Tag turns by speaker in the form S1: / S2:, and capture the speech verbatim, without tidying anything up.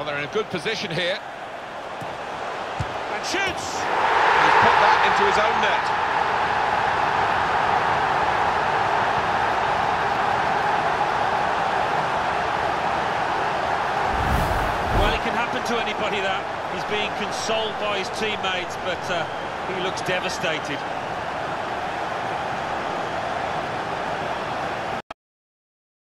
S1: Well, they're in a good position here. And shoots! He's put that into his own net.
S2: Well, it can happen to anybody, that. He's being consoled by his teammates, but uh, he looks devastated.